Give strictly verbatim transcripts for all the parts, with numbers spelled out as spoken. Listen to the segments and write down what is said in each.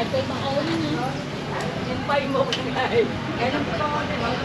cây mà ôn nhưng bay một ngày cái nó to này nó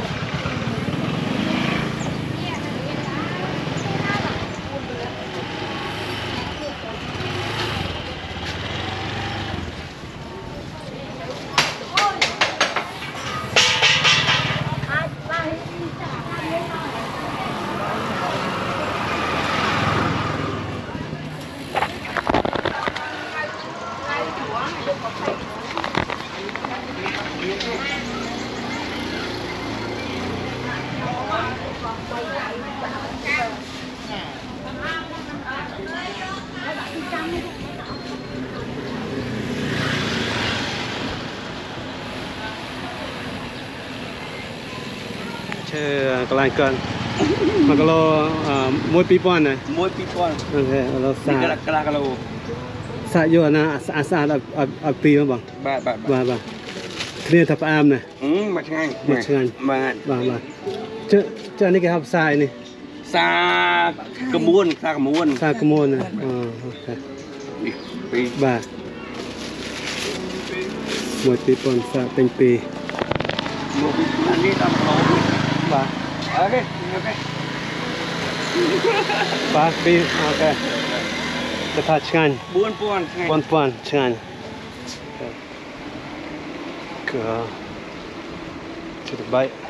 chơi cái này cần mà cái lô mỗi pi pon này mỗi pi pon ok lô sa cái là cái lô sa vô na sa sa ở ở ở pi mà bằng ba ba ba ba kia thập am này ừ mà ngay mà ngay mà ba ba chứ chứ này cái học sai này sa cà muôn sa cà muôn sa cà muôn này ok ba mỗi pi pon saเป็นปี một anh đi tầm lỗ ba ok ok baปีโอเคจะทำงาน buôn pon ปอนปอนงานก็จะไป